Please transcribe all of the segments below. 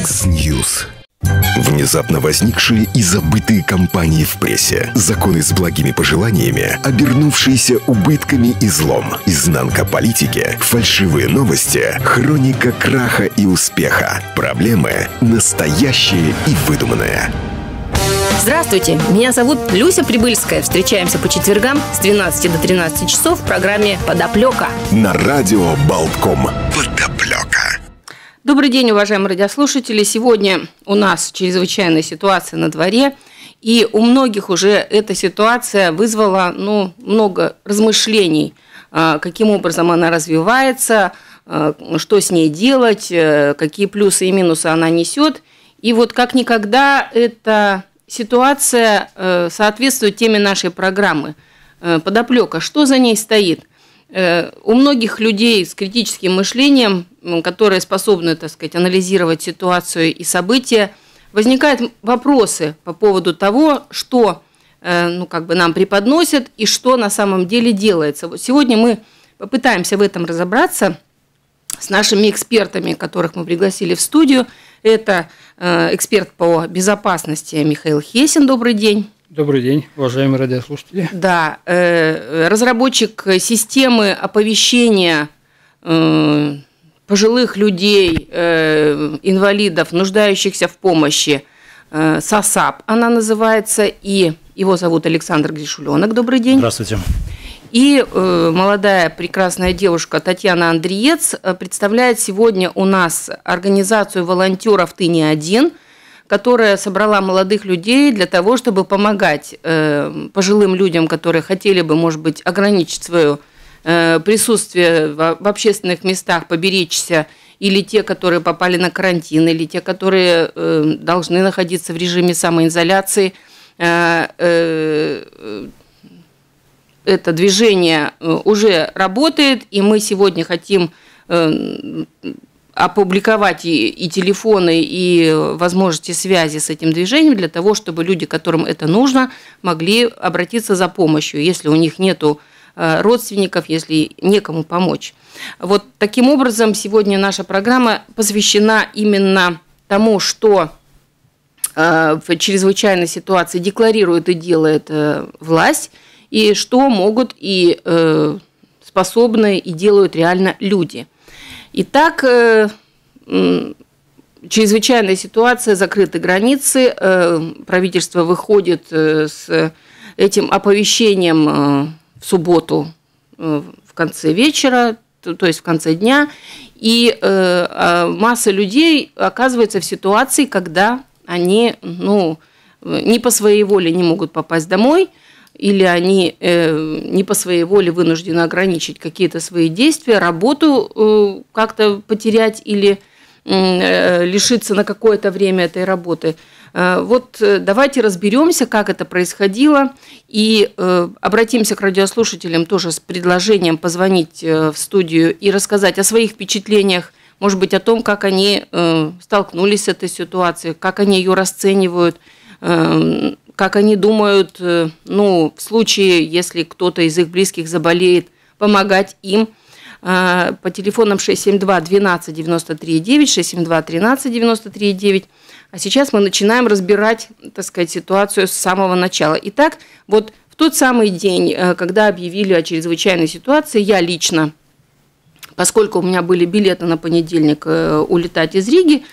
X-News. Внезапно возникшие и забытые кампании в прессе, законы с благими пожеланиями, обернувшиеся убытками и злом, изнанка политики, фальшивые новости, хроника краха и успеха, проблемы настоящие и выдуманные. Здравствуйте, меня зовут Люся Прибыльская. Встречаемся по четвергам с 12 до 13 часов в программе «Подоплека» на радио Болтком. Подоплека. Добрый день, уважаемые радиослушатели. Сегодня у нас чрезвычайная ситуация на дворе, и у многих уже эта ситуация вызвала много размышлений, каким образом она развивается, что с ней делать, какие плюсы и минусы она несет. И вот как никогда эта ситуация соответствует теме нашей программы «Подоплека». Что за ней стоит? У многих людей с критическим мышлением, которые способны, анализировать ситуацию и события, возникают вопросы по поводу того, что нам преподносят и что на самом деле делается. Вот сегодня мы попытаемся в этом разобраться с нашими экспертами, которых мы пригласили в студию. Это эксперт по безопасности Михаил Хесин. Добрый день. Добрый день, уважаемые радиослушатели. Да, разработчик системы оповещения пожилых людей, инвалидов, нуждающихся в помощи, САСАП она называется, и его зовут Александр Гришуленок. Добрый день. Здравствуйте. И молодая прекрасная девушка Татьяна Андреец представляет сегодня у нас организацию волонтеров «Ты не один», которая собрала молодых людей для того, чтобы помогать пожилым людям, которые хотели бы, может быть, ограничить свое присутствие в общественных местах, поберечься, или те, которые попали на карантин, или те, которые должны находиться в режиме самоизоляции. Это движение уже работает, и мы сегодня хотим опубликовать и телефоны, и возможности связи с этим движением для того, чтобы люди, которым это нужно, могли обратиться за помощью, если у них нету родственников, если некому помочь. Вот таким образом сегодня наша программа посвящена именно тому, что в чрезвычайной ситуации декларирует и делает власть, и что могут и способны и делают реально люди. Итак, чрезвычайная ситуация, закрыты границы, правительство выходит с этим оповещением в субботу в конце вечера, то есть в конце дня, и масса людей оказывается в ситуации, когда они не по своей воле не могут попасть домой, или они не по своей воле вынуждены ограничить какие-то свои действия, работу как-то потерять или лишиться на какое-то время этой работы. Вот давайте разберемся, как это происходило, и обратимся к радиослушателям тоже с предложением позвонить в студию и рассказать о своих впечатлениях, может быть, о том, как они столкнулись с этой ситуацией, как они ее расценивают, как они думают, в случае, если кто-то из их близких заболеет, помогать им. По телефонам 672-12-93-9, 672-13-93-9. А сейчас мы начинаем разбирать, ситуацию с самого начала. Итак, вот в тот самый день, когда объявили о чрезвычайной ситуации, я лично, поскольку у меня были билеты на понедельник улетать из Риги,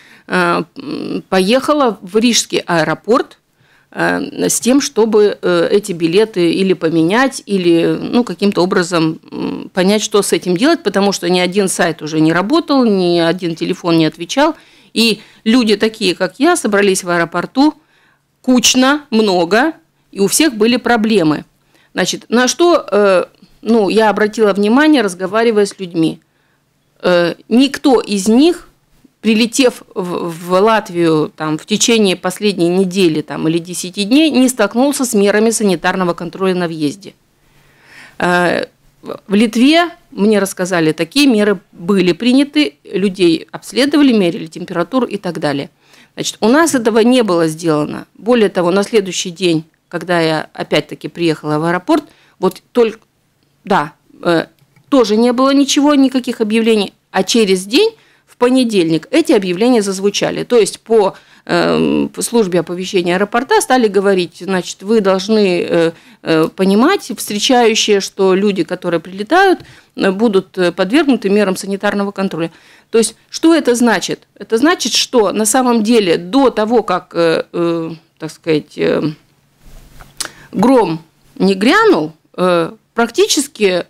поехала в Рижский аэропорт с тем, чтобы эти билеты или поменять, или каким-то образом понять, что с этим делать, потому что ни один сайт уже не работал, ни один телефон не отвечал. И люди такие, как я, собрались в аэропорту кучно, много, и у всех были проблемы. Значит, на что я обратила внимание, разговаривая с людьми. Никто из них, прилетев в Латвию в течение последней недели или 10 дней, не столкнулся с мерами санитарного контроля на въезде. В Литве, мне рассказали, такие меры были приняты, людей обследовали, мерили температуру и так далее. Значит, у нас этого не было сделано. Более того, на следующий день, когда я опять-таки приехала в аэропорт, тоже не было ничего, никаких объявлений, а через день в понедельник эти объявления зазвучали. То есть по службе оповещения аэропорта стали говорить, значит, вы должны понимать, встречающие, что люди, которые прилетают, будут подвергнуты мерам санитарного контроля. То есть что это значит? Это значит, что на самом деле до того, как, так сказать, гром не грянул, практически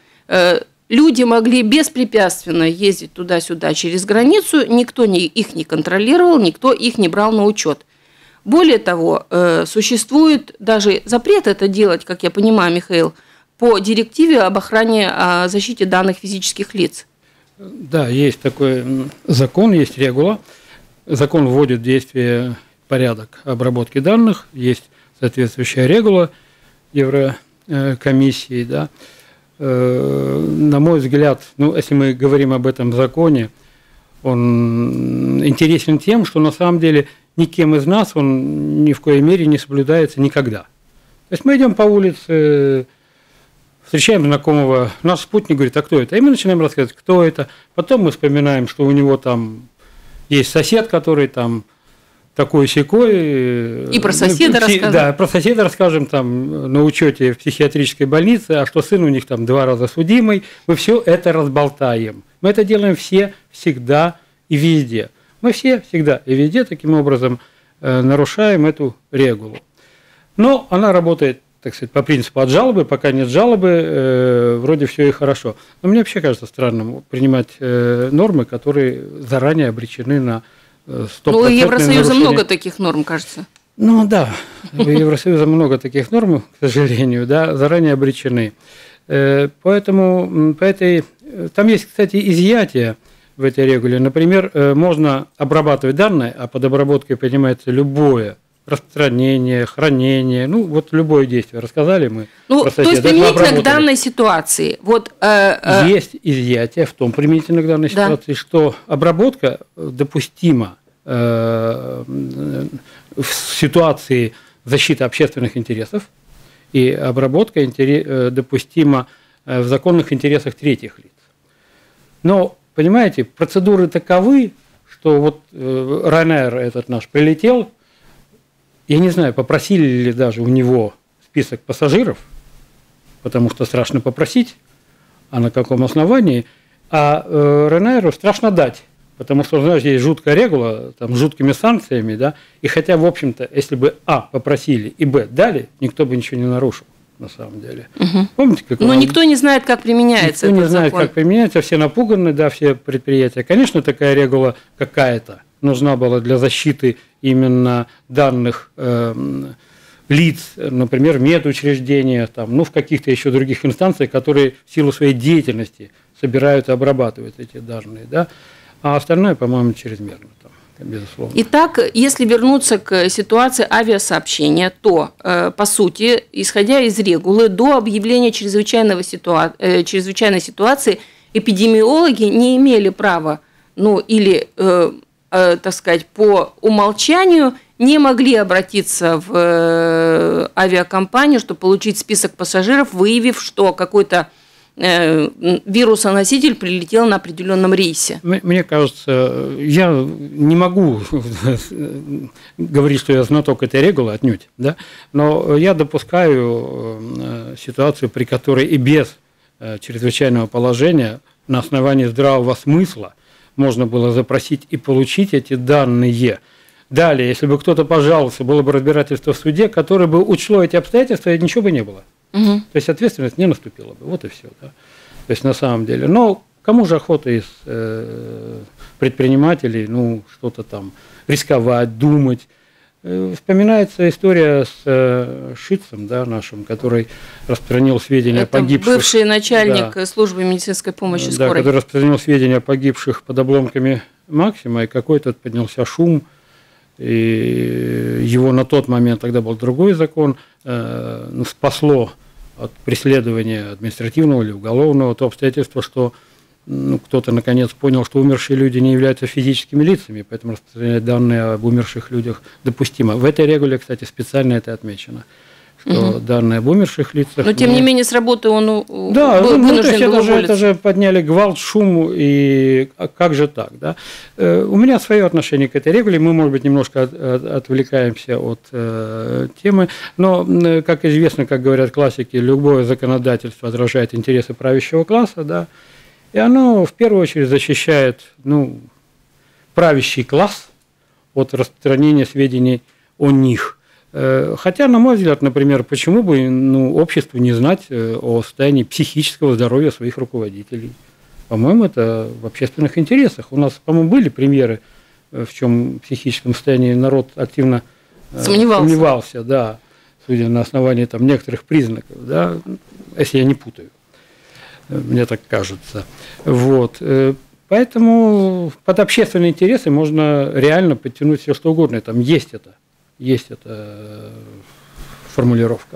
люди могли беспрепятственно ездить туда-сюда через границу, никто их не контролировал, никто их не брал на учет. Более того, существует даже запрет это делать, как я понимаю, Михаил, по директиве об охране, о защите данных физических лиц. Да, есть такой закон, есть регула. Закон вводит в действие порядок обработки данных, есть соответствующая регула Еврокомиссии, да. На мой взгляд, ну, если мы говорим об этом законе, он интересен тем, что на самом деле никем из нас он ни в коей мере не соблюдается никогда. То есть мы идем по улице, встречаем знакомого, наш спутник говорит, а кто это? И мы начинаем рассказывать, кто это. Потом мы вспоминаем, что у него там есть сосед, который там такой-сякой. И про соседа расскажем. Да, про соседа расскажем там на учете в психиатрической больнице, а что сын у них там 2 раза судимый. Мы все это разболтаем. Мы это делаем все, всегда и везде. Мы все, всегда и везде таким образом нарушаем эту регулу. Но она работает, так сказать, по принципу от жалобы, пока нет жалобы, вроде все и хорошо. Но мне вообще кажется странным принимать нормы, которые заранее обречены на 100% Ну, у Евросоюза нарушение. много таких норм, кажется. Ну да, у Евросоюза много таких норм, к сожалению, да, заранее обречены. Поэтому там есть, кстати, изъятие в этой регуле. Например, можно обрабатывать данные, а под обработкой понимается любое распространение, хранение, ну вот любое действие. Рассказали мы. Ну, то есть применительно к данной ситуации. Вот, есть изъятие в том применительно к данной ситуации, что обработка допустима в ситуации защиты общественных интересов, и обработка допустима в законных интересах третьих лиц. Но, понимаете, процедуры таковы, что вот Ryanair этот наш прилетел, я не знаю, попросили ли даже у него список пассажиров, потому что страшно попросить, а на каком основании, а Ryanair страшно дать, потому что, знаешь, здесь жуткая регула, там, с жуткими санкциями, да, и хотя, в общем-то, если бы попросили и дали, никто бы ничего не нарушил, на самом деле. Угу. Помните, как Но никто не знает, как применяется никто этот не знает, закон. как применяется, все напуганы, да, все предприятия. Конечно, такая регула какая-то нужна была для защиты именно данных лиц, например, в медучреждениях, там, ну, в каких-то еще других инстанциях, которые в силу своей деятельности собирают и обрабатывают эти данные, да, а остальное, по-моему, чрезмерно, там, безусловно. Итак, если вернуться к ситуации авиасообщения, то, по сути, исходя из регулы, до объявления чрезвычайной ситуации эпидемиологи не имели права, ну, или так сказать, по умолчанию не могли обратиться в авиакомпанию, чтобы получить список пассажиров, выявив, что какой-то вирусоноситель прилетел на определенном рейсе. Мне кажется, я не могу говорить, что я знаток этой регулы, отнюдь, да? Но я допускаю ситуацию, при которой и без чрезвычайного положения на основании здравого смысла можно было запросить и получить эти данные. Далее, если бы кто-то пожаловался, было бы разбирательство в суде, которое бы учло эти обстоятельства, и ничего бы не было. Угу. То есть ответственность не наступила бы. Вот и все. Да? То есть на самом деле. Но кому же охота из предпринимателей, ну, что-то там рисковать, думать. Вспоминается история с Шицем, да, нашим, который распространил сведения о погибших. Бывший начальник службы медицинской помощи скорой. Да, который распространил сведения о погибших под обломками Максима, и какой-то поднялся шум, и его на тот момент, тогда был другой закон, спасло от преследования административного или уголовного то обстоятельство, что кто-то наконец понял, что умершие люди не являются физическими лицами, поэтому распространять данные об умерших людях допустимо. В этой регуле, кстати, специально это отмечено. что данные об умерших лицах. Но тем не менее с работы он был вынужден был уволиться. Это же подняли гвалт, шум, и как же так, да? У меня свое отношение к этой регуле, мы, может быть, немножко отвлекаемся от темы, но, как известно, как говорят классики, любое законодательство отражает интересы правящего класса, да, и оно в первую очередь защищает, правящий класс от распространения сведений о них. Хотя, на мой взгляд, например, почему бы обществу не знать о состоянии психического здоровья своих руководителей? По-моему, это в общественных интересах. У нас, по-моему, были примеры, в чем психическом состоянии народ активно сомневался, да, судя на основании некоторых признаков, да, если я не путаю. Мне так кажется. Вот. Поэтому под общественные интересы можно реально подтянуть все, что угодно. Там есть эта формулировка.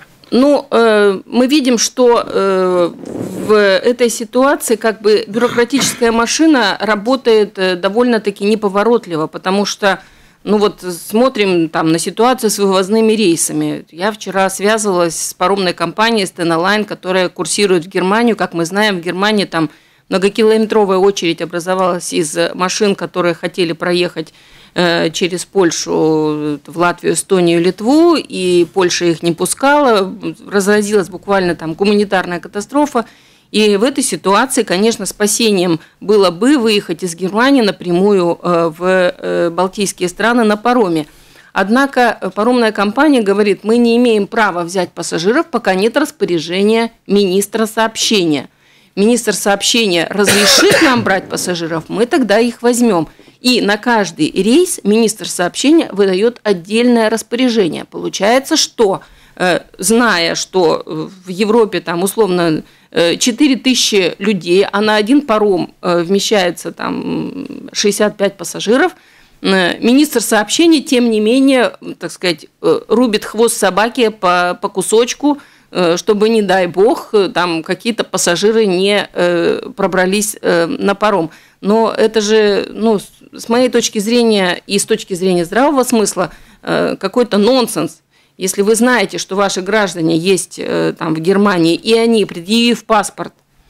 Мы видим, что в этой ситуации бюрократическая машина работает довольно-таки неповоротливо, потому что, смотрим на ситуацию с вывозными рейсами. Я вчера связывалась с паромной компанией Stena Line, которая курсирует в Германию. Как мы знаем, в Германии там многокилометровая очередь образовалась из машин, которые хотели проехать через Польшу в Латвию, Эстонию, Литву, и Польша их не пускала, разразилась буквально гуманитарная катастрофа. И в этой ситуации, конечно, спасением было бы выехать из Германии напрямую в Балтийские страны на пароме. Однако паромная компания говорит, мы не имеем права взять пассажиров, пока нет распоряжения министра сообщения. Министр сообщения разрешит нам брать пассажиров, мы тогда их возьмем. И на каждый рейс министр сообщения выдает отдельное распоряжение. Получается, что, зная, что в Европе условно 4000 людей, а на один паром вмещается 65 пассажиров, министр сообщения, тем не менее, рубит хвост собаки по кусочку, чтобы, не дай бог, какие-то пассажиры не пробрались на паром. Но это же, с моей точки зрения и с точки зрения здравого смысла, какой-то нонсенс. Если вы знаете, что ваши граждане есть в Германии, и они, предъявив паспорт,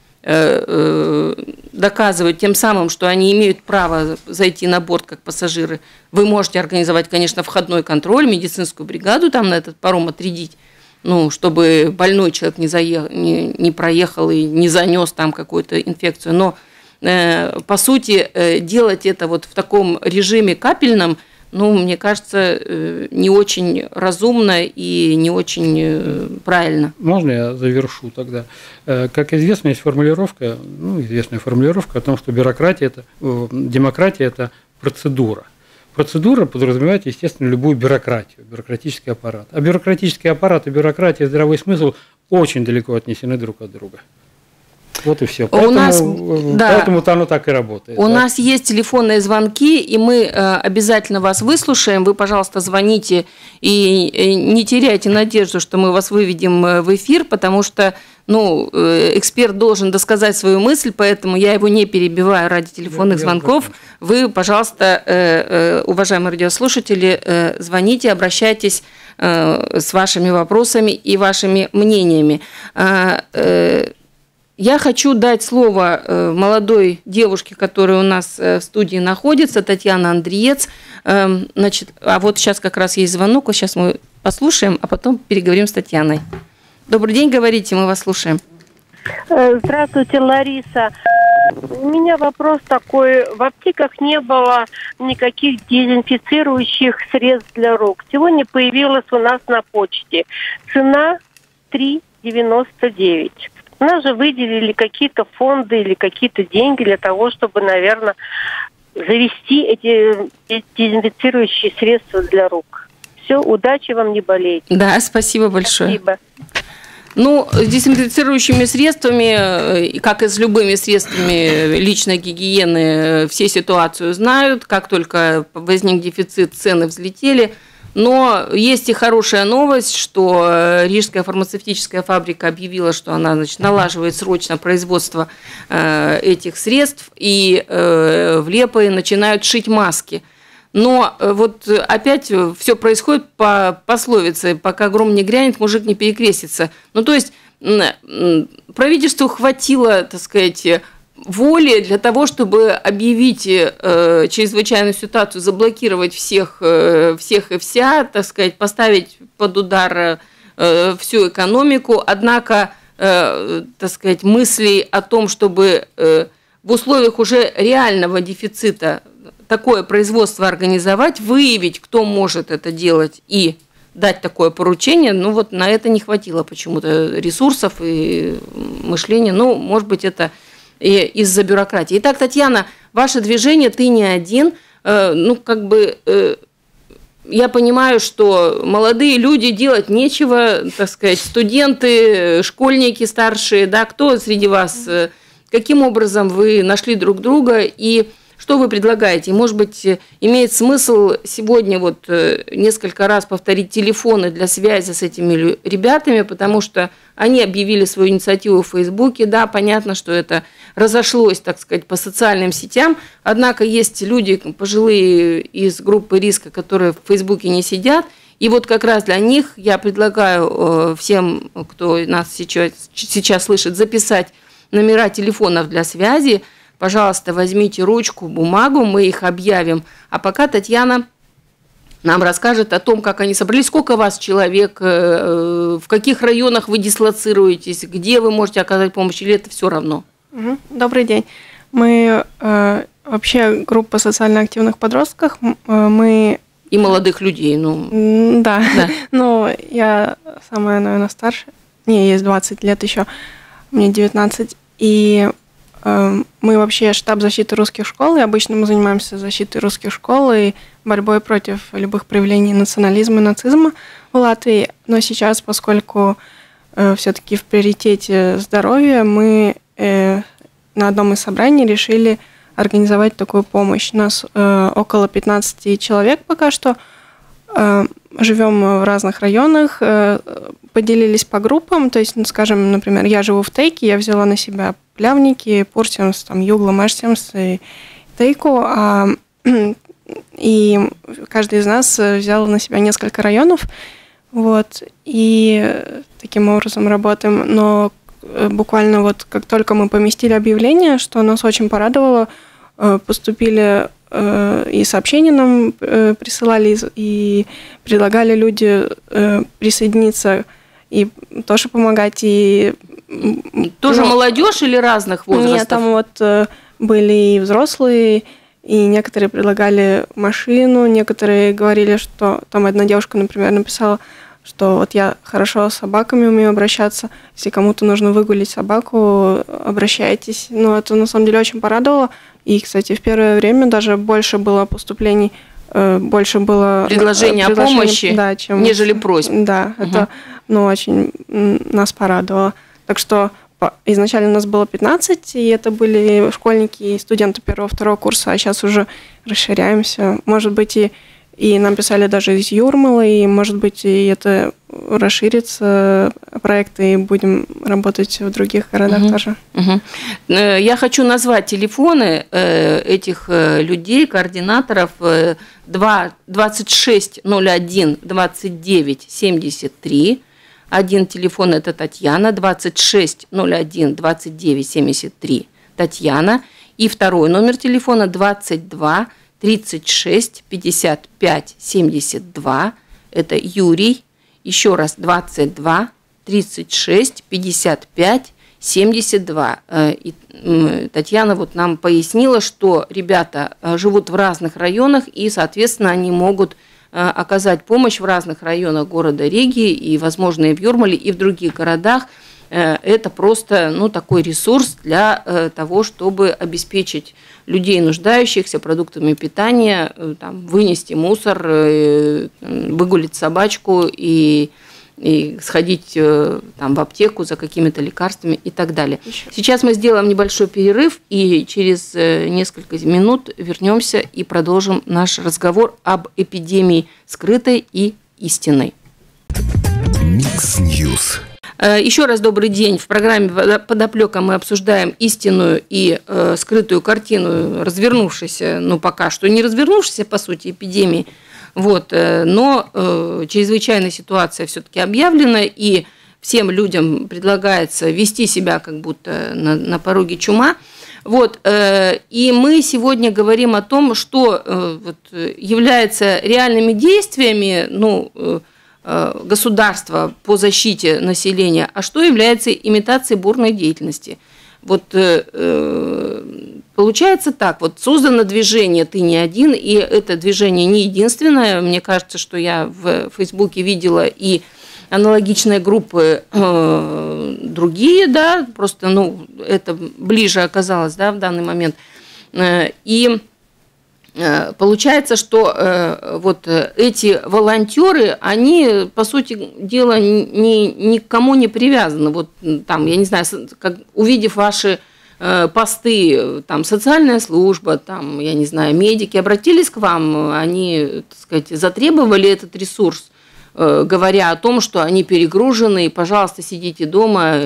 доказывают тем самым, что они имеют право зайти на борт как пассажиры, вы можете организовать, конечно, входной контроль, медицинскую бригаду на этот паром отрядить, чтобы больной человек не проехал и не занес какую-то инфекцию. Но, по сути, делать это в таком режиме капельном, мне кажется, не очень разумно и не очень правильно. Можно я завершу тогда? Как известно, есть формулировка, известная формулировка о том, что демократия – это процедура. Процедура подразумевает, естественно, любую бюрократию, бюрократический аппарат. А бюрократический аппарат и бюрократия, и здравый смысл очень далеко отнесены друг от друга. Вот и все. Поэтому оно так и работает. У нас есть телефонные звонки, и мы обязательно вас выслушаем. Вы, пожалуйста, звоните и не теряйте надежду, что мы вас выведем в эфир, потому что эксперт должен досказать свою мысль, поэтому я его не перебиваю ради телефонных звонков. Вы, пожалуйста, уважаемые радиослушатели, звоните, обращайтесь с вашими вопросами и вашими мнениями. Я хочу дать слово молодой девушке, которая у нас в студии находится, Татьяна Андриец. А вот сейчас как раз есть звонок, вот сейчас мы послушаем, а потом переговорим с Татьяной. Добрый день, говорите, мы вас слушаем. Здравствуйте, Лариса. У меня вопрос такой. В аптеках не было никаких дезинфицирующих средств для рук. Сегодня появилось у нас на почте. Цена 3,99. У нас же выделили какие-то фонды или какие-то деньги для того, чтобы, наверное, завести эти дезинфицирующие средства для рук. Все, удачи вам, не болейте. Да, спасибо большое. Спасибо. С дезинфицирующими средствами, как и с любыми средствами личной гигиены, все ситуацию знают. Как только возник дефицит, цены взлетели. Но есть и хорошая новость, что Рижская фармацевтическая фабрика объявила, что она налаживает срочно производство этих средств, и в Лепое начинают шить маски. Но вот опять все происходит по пословице: пока гром не грянет, мужик не перекрестится. Ну, то есть правительству хватило, так сказать, воли для того, чтобы объявить чрезвычайную ситуацию, заблокировать всех и вся, так сказать, поставить под удар всю экономику. Однако, так сказать, мысли о том, чтобы в условиях уже реального дефицита такое производство организовать, выявить, кто может это делать, и дать такое поручение, ну вот на это не хватило почему-то ресурсов и мышления. Ну, может быть, это и из-за бюрократии. Итак, Татьяна, ваше движение «Ты не один». Ну, как бы я понимаю, что молодые люди, делать нечего, так сказать, студенты, школьники старшие, да, кто среди вас, каким образом вы нашли друг друга и что вы предлагаете? Может быть, имеет смысл сегодня вот несколько раз повторить телефоны для связи с этими ребятами, потому что они объявили свою инициативу в Фейсбуке. Да, понятно, что это разошлось, так сказать, по социальным сетям. Однако есть люди пожилые из группы риска, которые в Фейсбуке не сидят. И вот как раз для них я предлагаю всем, кто нас сейчас слышит, записать номера телефонов для связи. Пожалуйста, возьмите ручку, бумагу, мы их объявим. А пока Татьяна нам расскажет о том, как они собрались, сколько вас человек, в каких районах вы дислоцируетесь, где вы можете оказать помощь, или это все равно? Добрый день. Мы вообще группа социально активных подростков. Мы... И молодых людей, ну. Да. Но я самая, наверное, старшая. Мне есть 20 лет еще, мне 19. И мы вообще штаб защиты русских школ, и обычно мы занимаемся защитой русских школ и борьбой против любых проявлений национализма и нацизма в Латвии. Но сейчас, поскольку все-таки в приоритете здоровье, мы на одном из собраний решили организовать такую помощь. У нас около 15 человек пока что. Живем в разных районах, поделились по группам. То есть, скажем, например, я живу в Тейке, я взяла на себя Плявники, Пурсимс, там, Югла, Машсимс и Тейку. И каждый из нас взял на себя несколько районов. Вот, и таким образом работаем. Но буквально вот как только мы поместили объявление, что нас очень порадовало, поступили и сообщения нам присылали, и предлагали люди присоединиться и тоже помогать. И тоже молодежь или разных возрастов? Нет, там вот были и взрослые, и некоторые предлагали машину, некоторые говорили, что там одна девушка, например, написала, что вот я хорошо с собаками умею обращаться, если кому-то нужно выгулить собаку, обращайтесь. Ну, это на самом деле очень порадовало. И, кстати, в первое время даже больше было поступлений, больше было предложений о помощи, да, чем, нежели просьб. Да, это очень нас порадовало. Так что изначально у нас было 15, и это были школьники и студенты 1-2 курса, а сейчас уже расширяемся. Может быть, и нам писали даже из Юрмалы, и, может быть, и это расширится, проекты, и будем работать в других городах тоже. Я хочу назвать телефоны этих людей, координаторов 2601 29 73. Один телефон – это Татьяна, 2601 29 73 Татьяна. И второй номер телефона 22 36 55 72, это Юрий. Еще раз 22 36 55 72. И Татьяна вот нам пояснила, что ребята живут в разных районах, и, соответственно, они могут оказать помощь в разных районах города Риги, и, возможно, и в Юрмале, и в других городах. Это просто такой ресурс для того, чтобы обеспечить людей, нуждающихся продуктами питания, там, вынести мусор, выгулить собачку и сходить там, в аптеку за какими-то лекарствами и так далее. Сейчас мы сделаем небольшой перерыв, и через несколько минут вернемся и продолжим наш разговор об эпидемии скрытой и истинной. Микс Ньюс. Еще раз добрый день. В программе «Подоплека» мы обсуждаем истинную и скрытую картину развернувшейся, ну, пока что не развернувшейся, по сути, эпидемии. Вот, но чрезвычайная ситуация все-таки объявлена, и всем людям предлагается вести себя как будто на пороге чума. Вот, и мы сегодня говорим о том, что является реальными действиями, ну, государства по защите населения, а что является имитацией бурной деятельности. Вот получается так, вот создано движение «Ты не один», и это движение не единственное. Мне кажется, что я в Фейсбуке видела и аналогичные группы другие, да, просто, ну, это ближе оказалось, да, в данный момент. И получается, что вот эти волонтеры, они, по сути дела, никому не привязаны. Вот там, я не знаю, как, увидев ваши посты, там, социальная служба, там, я не знаю, медики обратились к вам, они, так сказать, затребовали этот ресурс, говоря о том, что они перегружены, и, пожалуйста, сидите дома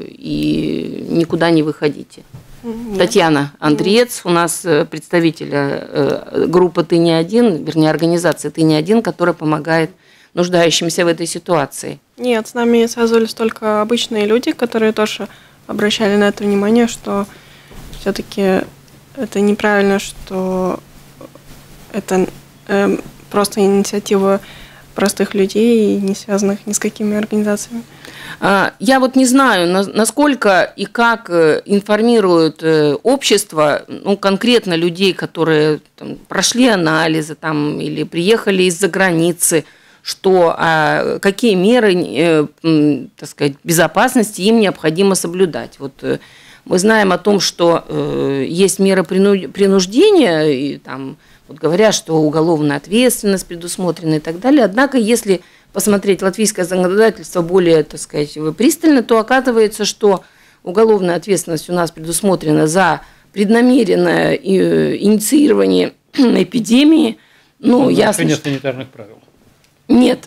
и никуда не выходите. Нет. Татьяна Андреец, у нас представитель группы «Ты не один», вернее, организации «Ты не один», которая помогает нуждающимся в этой ситуации. Нет, с нами связывались только обычные люди, которые тоже обращали на это внимание, что все-таки это неправильно, что это просто инициатива простых людей, не связанных ни с какими организациями. Я вот не знаю, насколько и как информируют общество, ну, конкретно людей, которые там прошли анализы там, или приехали из-за границы, что какие меры, так сказать, безопасности им необходимо соблюдать. Вот мы знаем о том, что есть меры принуждения, и там вот говорят, что уголовная ответственность предусмотрена и так далее. Однако, если посмотреть латвийское законодательство более, так сказать, пристально, то оказывается, что уголовная ответственность у нас предусмотрена за преднамеренное инициирование эпидемии. Ну, ясно. Нет санитарных правил. Нет.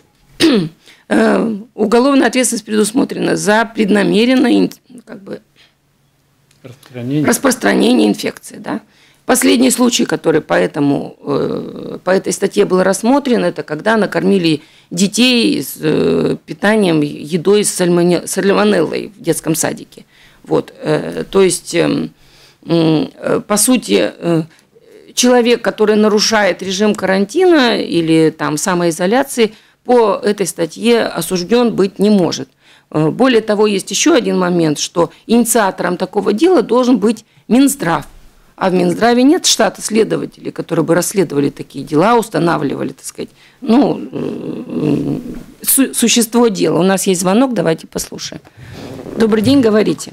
Уголовная ответственность предусмотрена за преднамеренное как бы распространение инфекции, да. Последний случай, который по этой статье был рассмотрен, это когда накормили детей с питанием, едой с сальмонеллой в детском садике. Вот. То есть, по сути, человек, который нарушает режим карантина или там, самоизоляции, по этой статье осужден быть не может. Более того, есть еще один момент, что инициатором такого дела должен быть Минздрав. А в Минздраве нет штата следователей, которые бы расследовали такие дела, устанавливали, так сказать, ну, существо дела. У нас есть звонок, давайте послушаем. Добрый день, говорите.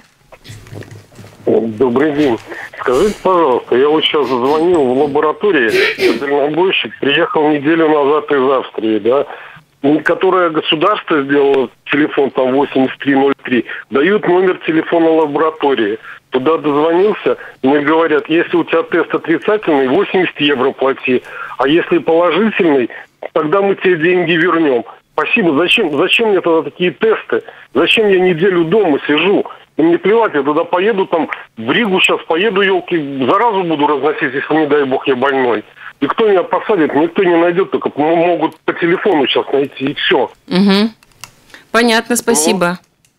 Добрый день. Скажите, пожалуйста, я вот сейчас звонил в лаборатории, дальнобойщик приехал неделю назад из Австрии, да, которое государство сделало, телефон там 8303, дают номер телефона лаборатории. Туда дозвонился, мне говорят, если у тебя тест отрицательный, 80 евро плати, а если положительный, тогда мы тебе деньги вернем. Спасибо, зачем мне тогда такие тесты? Зачем я неделю дома сижу? И мне плевать, я туда поеду, там, в Ригу сейчас поеду, елки, заразу буду разносить, если, не дай бог, я больной. И кто меня посадит, никто не найдет, только могут по телефону сейчас найти, и все. Угу. Понятно, спасибо.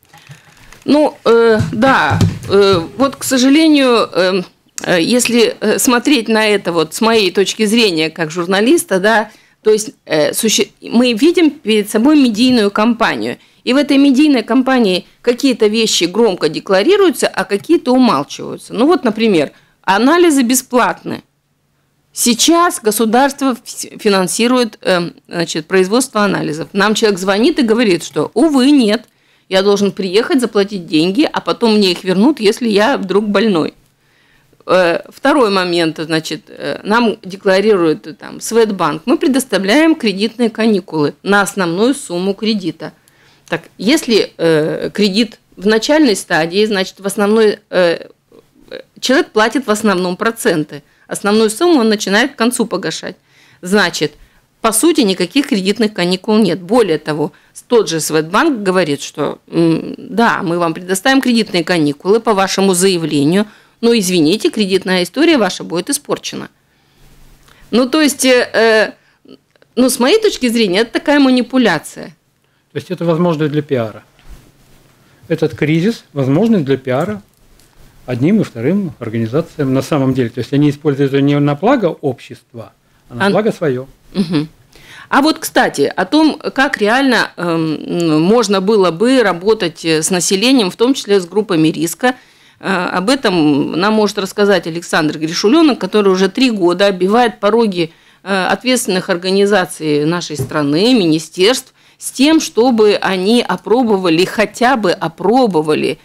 Ну, да, вот, к сожалению, если смотреть на это вот с моей точки зрения как журналиста, да, то есть мы видим перед собой медийную кампанию, и в этой медийной кампании какие-то вещи громко декларируются, а какие-то умалчиваются. Ну вот, например, анализы бесплатны. Сейчас государство финансирует, значит, производство анализов. Нам человек звонит и говорит, что, увы, нет. Я должен приехать, заплатить деньги, а потом мне их вернут, если я вдруг больной. Второй момент, значит, нам декларирует там Светбанк. Мы предоставляем кредитные каникулы на основную сумму кредита. Так, если кредит в начальной стадии, значит, в основной человек платит в основном проценты. Основную сумму он начинает к концу погашать. Значит, по сути, никаких кредитных каникул нет. Более того, тот же Swedbank говорит, что да, мы вам предоставим кредитные каникулы по вашему заявлению, но, извините, кредитная история ваша будет испорчена. Ну, то есть, с моей точки зрения, это такая манипуляция. То есть, это возможность для пиара. Этот кризис – возможность для пиара одним и вторым организациям на самом деле. То есть, они используют это не на благо общества, а на благо свое. Угу. А вот, кстати, о том, как реально можно было бы работать с населением, в том числе с группами риска, об этом нам может рассказать Александр Гришуленок, который уже 3 года оббивает пороги ответственных организаций нашей страны, министерств, с тем, чтобы они хотя бы опробовали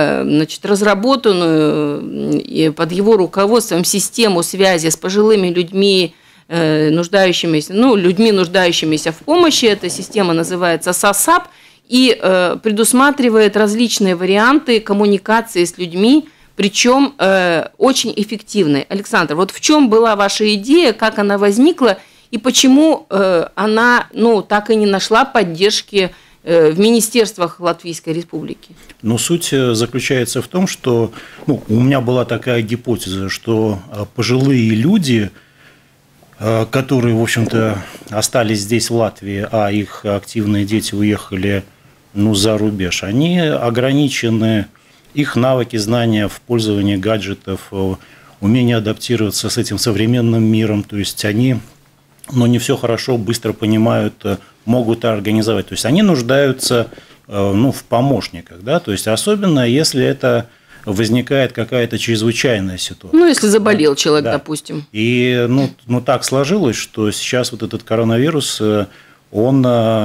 разработанную под его руководством систему связи с пожилыми людьми, людьми, нуждающимися в помощи. Эта система называется САСАП и предусматривает различные варианты коммуникации с людьми, причем очень эффективной. Александр, вот в чем была ваша идея, как она возникла и почему она так и не нашла поддержки в министерствах Латвийской Республики? Суть заключается в том, что у меня была такая гипотеза, что пожилые люди, которые, в общем-то, остались здесь, в Латвии, а их активные дети уехали за рубеж, они ограничены, их навыки, знания в пользовании гаджетов, умение адаптироваться с этим современным миром, то есть они не все хорошо, быстро понимают, могут организовать. То есть они нуждаются в помощниках, да, то есть особенно если это возникает какая-то чрезвычайная ситуация. Если заболел человек, да, допустим. И так сложилось, что сейчас вот этот коронавирус, он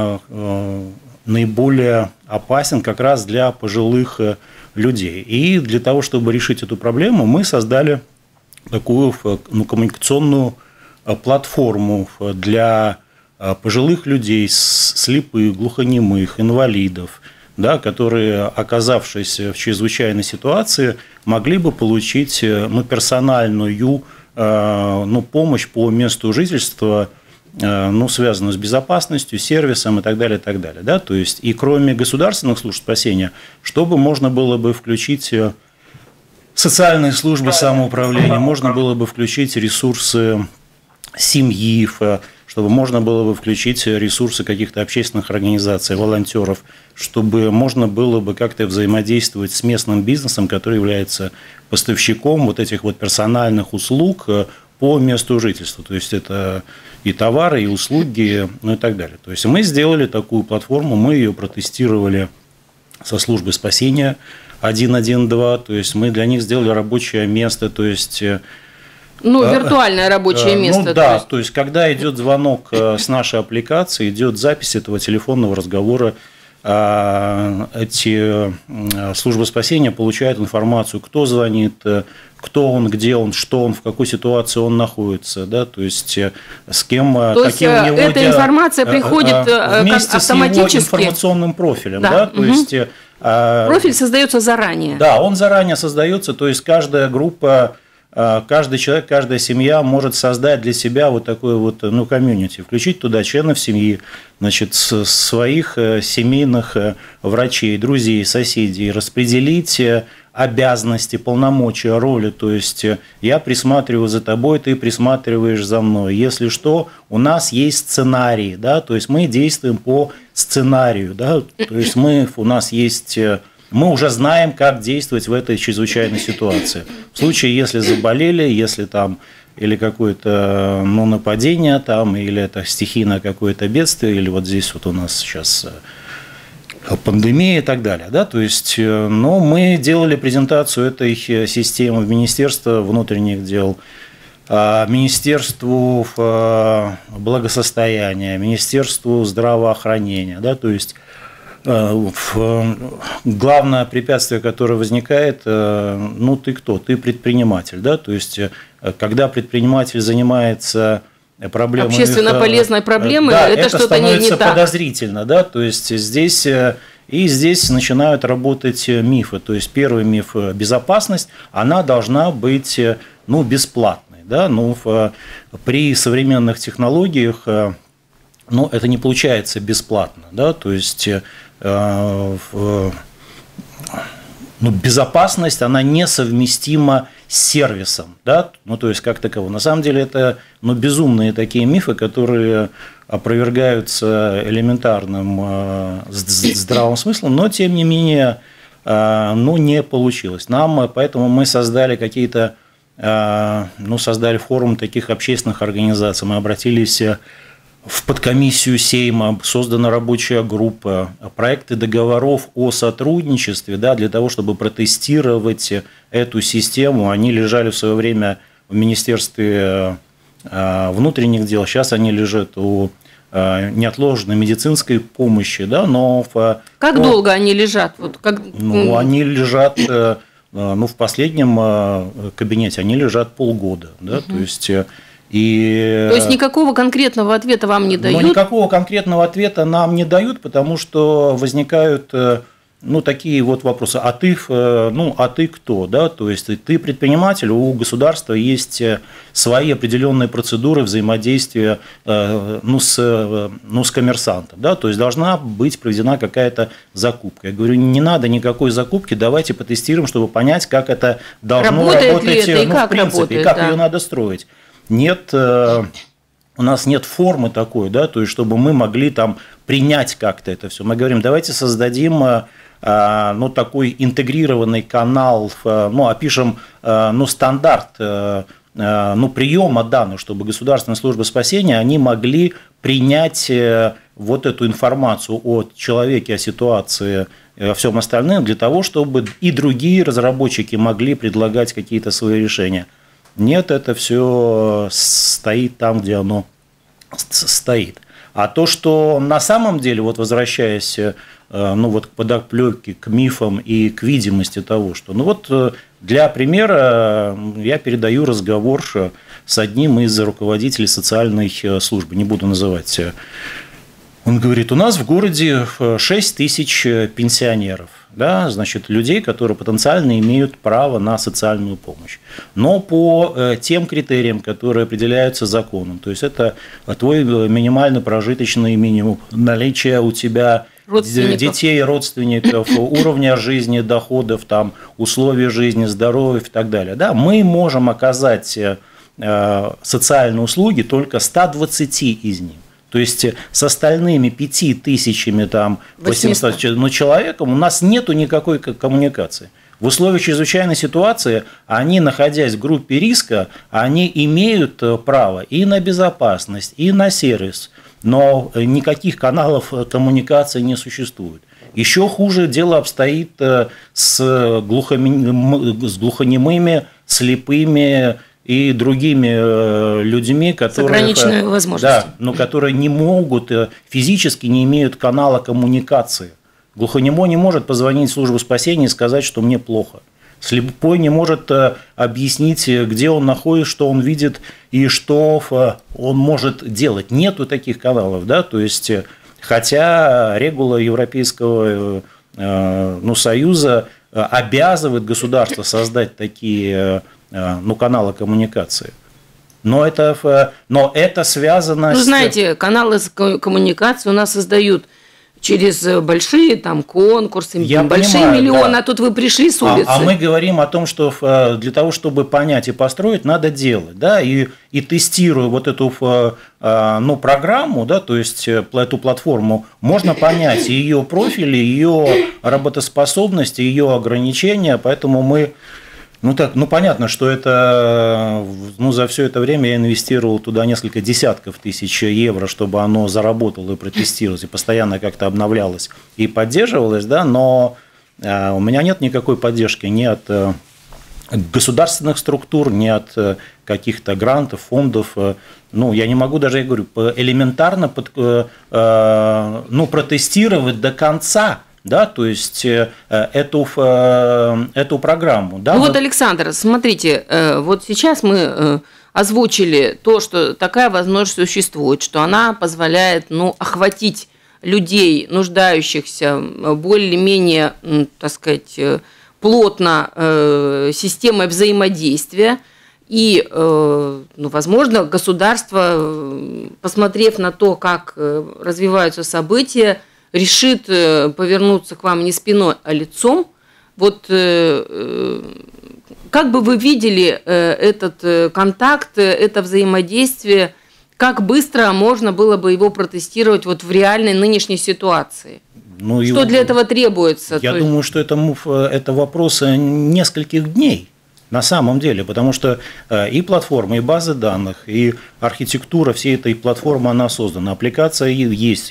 наиболее опасен как раз для пожилых людей. И для того, чтобы решить эту проблему, мы создали такую коммуникационную платформу для пожилых людей, слепых, глухонемых, инвалидов, да, которые, оказавшись в чрезвычайной ситуации, могли бы получить персональную помощь по месту жительства, связанную с безопасностью, сервисом и так далее, и так далее. Да? То есть, и кроме государственных служб спасения, чтобы можно было бы включить социальные службы самоуправления, можно было бы включить ресурсы семьи, чтобы можно было бы включить ресурсы каких-то общественных организаций, волонтеров, чтобы можно было бы как-то взаимодействовать с местным бизнесом, который является поставщиком вот этих вот персональных услуг по месту жительства. То есть это и товары, и услуги, и так далее. То есть мы сделали такую платформу, мы ее протестировали со службой спасения 112, то есть мы для них сделали рабочее место, то есть... виртуальное рабочее место. Да, то есть, когда идет звонок с нашей аппликации, идет запись этого телефонного разговора, эти службы спасения получают информацию, кто звонит, кто он, где он, что он, в какой ситуации он находится, да, то есть с кем, то какие у него эта информация приходит вместе автоматически с его информационным профилем, да, то есть профиль создается заранее. Да, он заранее создается, то есть каждая группа, каждый человек, каждая семья может создать для себя вот такой вот комьюнити, включить туда членов семьи, значит, своих семейных врачей, друзей, соседей, распределить обязанности, полномочия, роли, то есть я присматриваю за тобой, ты присматриваешь за мной. Если что, у нас есть сценарий, да, то есть мы действуем по сценарию, да, то есть у нас есть... Мы уже знаем, как действовать в этой чрезвычайной ситуации. В случае, если заболели, если там или какое-то нападение, там, или это стихийное какое-то бедствие, или вот здесь вот у нас сейчас пандемия и так далее. Да? То есть, мы делали презентацию этой системы в Министерство внутренних дел, Министерству благосостояния, Министерству здравоохранения, да, то есть главное препятствие, которое возникает, ты кто? Ты предприниматель, да, то есть когда предприниматель занимается проблемой общественно полезной проблемой, да, это что-то не так. Подозрительно, да, то есть здесь начинают работать мифы, то есть первый миф – безопасность, она должна быть бесплатной, да, при современных технологиях ну, это не получается бесплатно, да, то есть ну, безопасность, она несовместима с сервисом, да, ну, то есть как таково. На самом деле это, ну, безумные такие мифы, которые опровергаются элементарным здравым смыслом, но, тем не менее, ну, не получилось. Поэтому мы создали какие-то, ну, создали форум таких общественных организаций, мы обратились в подкомиссию Сейма, создана рабочая группа, проекты договоров о сотрудничестве, да, для того, чтобы протестировать эту систему. Они лежали в свое время в Министерстве внутренних дел, сейчас они лежат у неотложной медицинской помощи. Да, но как долго они лежат? Вот как... Ну, они лежат, ну, в последнем кабинете они лежат полгода. Да, то есть... То есть никакого конкретного ответа вам не дают? Но никакого конкретного ответа нам не дают, потому что возникают, ну, такие вот вопросы. А ты кто? Да? То есть ты предприниматель, у государства есть свои определенные процедуры взаимодействия, ну, с коммерсантом. Да? То есть должна быть проведена какая-то закупка. Я говорю, не надо никакой закупки, давайте потестируем, чтобы понять, как это должно работать, ли это, и ну, как в принципе, работает, и как да. ее надо строить. Нет, у нас нет формы такой, да, то есть чтобы мы могли там принять как-то это все. Мы говорим, давайте создадим, ну, такой интегрированный канал, ну, опишем, ну, стандарт, ну, приема данных, чтобы Государственная служба спасения, они могли принять вот эту информацию о человеке, о ситуации, о всем остальном, для того, чтобы и другие разработчики могли предлагать какие-то свои решения. Нет, это все стоит там, где оно стоит. А то, что на самом деле, вот возвращаясь, ну, вот к подоплеке, к мифам и к видимости того, что, ну, вот для примера я передаю разговор с одним из руководителей социальной службы, не буду называть. Он говорит, у нас в городе 6 тысяч пенсионеров, да, значит, людей, которые потенциально имеют право на социальную помощь. Но по тем критериям, которые определяются законом, то есть это твой минимально прожиточный минимум, наличие у тебя детей, родственников, уровня жизни, доходов, там, условий жизни, здоровья и так далее. Да, мы можем оказать социальные услуги только 120 из них. То есть с остальными 5000 там, 800 человеком у нас нету никакой коммуникации. В условиях чрезвычайной ситуации они, находясь в группе риска, они имеют право и на безопасность, и на сервис, но никаких каналов коммуникации не существует. Еще хуже дело обстоит с глухонемыми, слепыми и другими людьми, которые, с ограниченными возможностями. Да, но которые не могут, физически не имеют канала коммуникации. Глухонемой не может позвонить в службу спасения и сказать, что мне плохо. Слепой не может объяснить, где он находится, что он видит и что он может делать. Нету таких каналов, да, то есть, хотя регула Европейского Союза обязывает государство создать такие каналы коммуникации. Но это связано с... знаете, каналы коммуникации у нас создают через большие там конкурсы, большие миллионы, да. А тут вы пришли с улицы. А мы говорим о том, что для того, чтобы понять и построить, надо делать, да, и тестируя вот эту программу, да, то есть эту платформу, можно понять ее профили, ее работоспособность, ее ограничения, поэтому мы... понятно, что это, за все это время я инвестировал туда несколько десятков тысяч евро, чтобы оно заработало и протестировалось, и постоянно как-то обновлялось и поддерживалось, да, но у меня нет никакой поддержки ни от государственных структур, ни от каких-то грантов, фондов. Я не могу даже, я говорю, элементарно протестировать до конца. Да, то есть эту программу. Да, вот, Александр, смотрите, вот сейчас мы озвучили то, что такая возможность существует, что она позволяет, охватить людей, нуждающихся более-менее, так сказать, плотно системой взаимодействия. И, возможно, государство, посмотрев на то, как развиваются события, решит повернуться к вам не спиной, а лицом. Вот как бы вы видели этот контакт, это взаимодействие, как быстро можно было бы его протестировать вот в реальной нынешней ситуации? Что для этого требуется? Я думаю, что это вопрос нескольких дней. На самом деле, потому что и платформа, и базы данных, и архитектура всей этой платформы, она создана. Аппликация есть.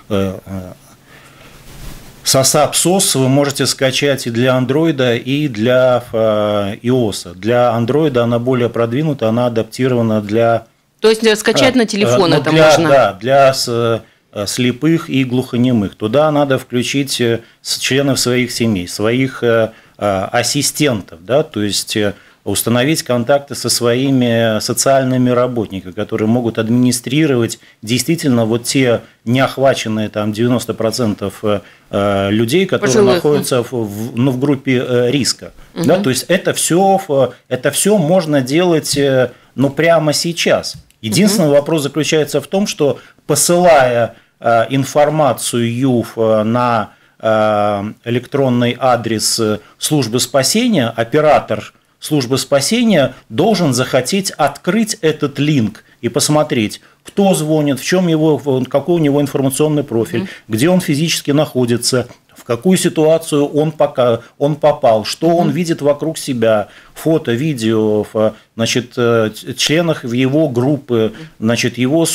SASAP SOS вы можете скачать и для Android, и для iOS. Для Android она более продвинута, она адаптирована для... То есть скачать на телефон это можно? Да, для слепых и глухонемых. Туда надо включить членов своих семей, своих ассистентов, да, то есть установить контакты со своими социальными работниками, которые могут администрировать действительно вот те неохваченные там 90% людей, которые пожилых находятся в группе риска. Угу. Да, то есть это все можно делать прямо сейчас. Единственный вопрос заключается в том, что посылая информацию на электронный адрес службы спасения, оператор службы спасения должен захотеть открыть этот линк и посмотреть, кто звонит, какой у него информационный профиль, где он физически находится, в какую ситуацию он попал, что он видит вокруг себя, фото, видео, значит, членах его группы, значит, его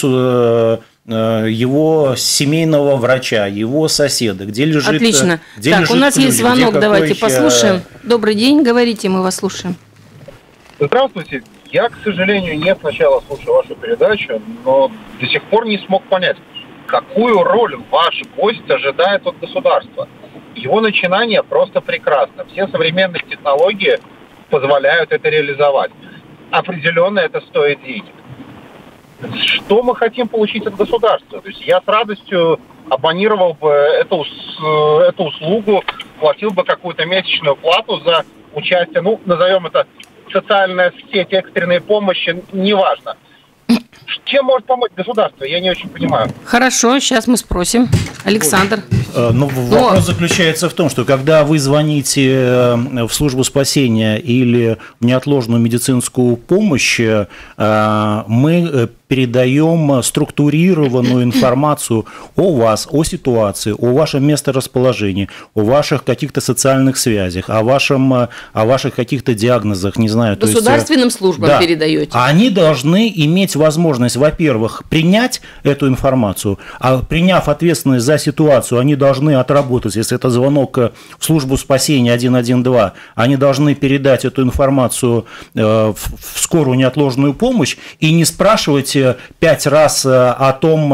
семейного врача, его соседа, где лежит... Отлично. Где так, лежит у нас ключ, есть звонок, давайте послушаем. Добрый день, говорите, мы вас слушаем. Здравствуйте. Я, к сожалению, не сначала слушал вашу передачу, но до сих пор не смог понять, какую роль ваш гость ожидает от государства. Его начинание просто прекрасно. Все современные технологии позволяют это реализовать. Определенно это стоит денег. Что мы хотим получить от государства? То есть я с радостью абонировал бы эту услугу, платил бы какую-то месячную плату за участие, назовем это социальная сеть экстренной помощи, неважно. Чем может помочь государство? Я не очень понимаю. Хорошо, сейчас мы спросим. Александр. Вопрос заключается в том, что когда вы звоните в службу спасения или в неотложную медицинскую помощь, мы передаем структурированную информацию о вас, о ситуации, о вашем месторасположении, о ваших каких-то социальных связях, о ваших каких-то диагнозах, не знаю. Государственным службам передаете. Они должны иметь возможность, во-первых, принять эту информацию, а приняв ответственность за ситуацию, они должны отработать, если это звонок в службу спасения 112, они должны передать эту информацию в скорую неотложную помощь и не спрашивать 5 раз о том,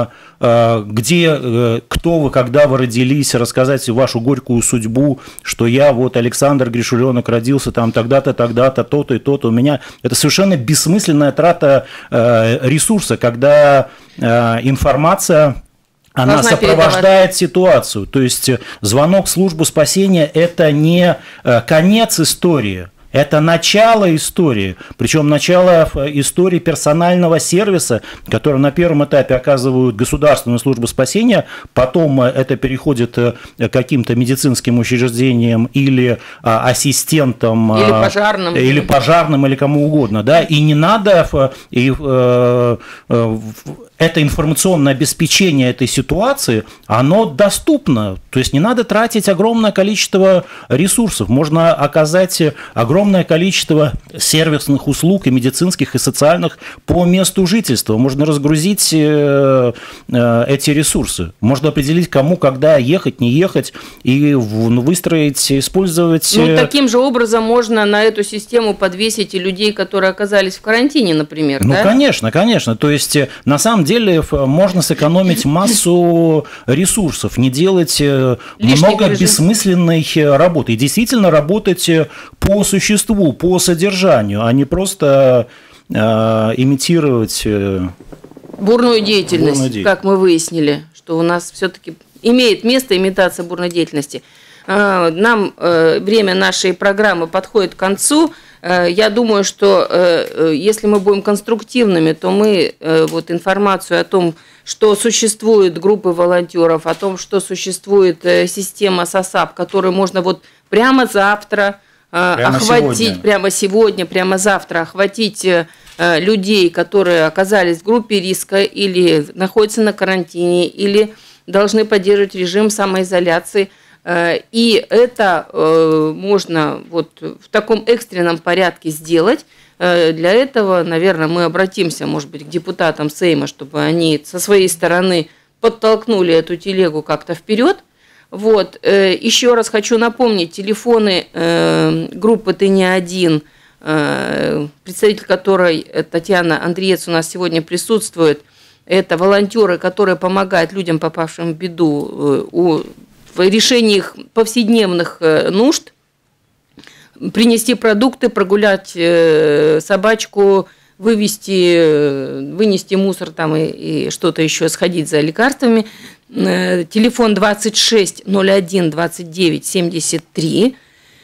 где, кто вы, когда вы родились, рассказать вашу горькую судьбу, что я Александр Гришуленок родился там тогда-то, тогда-то, то-то и то-то. У меня это совершенно бессмысленная трата ресурса, когда информация... Она сопровождает ситуацию. То есть звонок в службу спасения – это не конец истории. Это начало истории, причем начало истории персонального сервиса, который на первом этапе оказывают государственную службу спасения, потом это переходит к каким-то медицинским учреждениям или ассистентам, или пожарным, или кому угодно, да, и не надо, это информационное обеспечение этой ситуации, оно доступно, то есть не надо тратить огромное количество ресурсов, можно оказать огромное количество сервисных услуг и медицинских, и социальных по месту жительства, можно разгрузить эти ресурсы, можно определить, кому, когда ехать, не ехать, и выстроить, использовать... таким же образом можно на эту систему подвесить и людей, которые оказались в карантине, например, да? Конечно, то есть на самом деле можно сэкономить массу ресурсов, не делать много бессмысленной работы. И действительно работать по существу, по содержанию, а не просто имитировать... бурную деятельность, как мы выяснили, что у нас все-таки имеет место имитация бурной деятельности. Нам время нашей программы подходит к концу. Я думаю, что если мы будем конструктивными, то мы вот информацию о том, что существуют группы волонтеров, о том, что существует система СОСАП, которую можно вот прямо завтра охватить, прямо сегодня, прямо завтра охватить людей, которые оказались в группе риска или находятся на карантине, или должны поддерживать режим самоизоляции. И это можно вот в таком экстренном порядке сделать. Для этого, наверное, мы обратимся, может быть, к депутатам Сейма, чтобы они со своей стороны подтолкнули эту телегу как-то вперед. Вот. Еще раз хочу напомнить, телефоны группы «Ты не один», представитель которой Татьяна Андреец у нас сегодня присутствует. Это волонтеры, которые помогают людям, попавшим в беду, в решении их повседневных нужд, принести продукты, прогулять собачку, вынести мусор там и что-то еще, сходить за лекарствами. Телефон 26 01 29 73,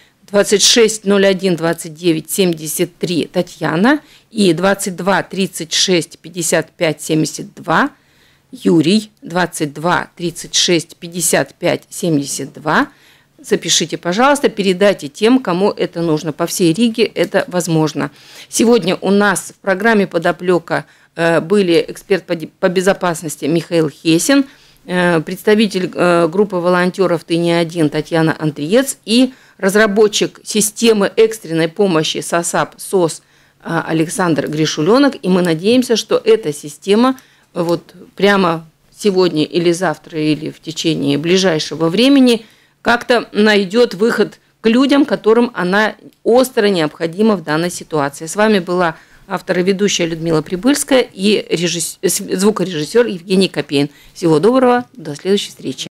26 01 29 73 Татьяна и 22 36 55 72 Юрий, 22 36 55 72. Запишите, пожалуйста, передайте тем, кому это нужно. По всей Риге это возможно. Сегодня у нас в программе «Подоплека» были эксперт по безопасности Михаил Хесин, представитель группы волонтеров «Ты не один» Татьяна Андреец и разработчик системы экстренной помощи СОСАП СОС Александр Гришуленок. И мы надеемся, что эта система вот прямо сегодня или завтра, или в течение ближайшего времени как-то найдет выход к людям, которым она остро необходима в данной ситуации. С вами была автор и ведущая Людмила Прибыльская и звукорежиссер Евгений Копейн. Всего доброго, до следующей встречи.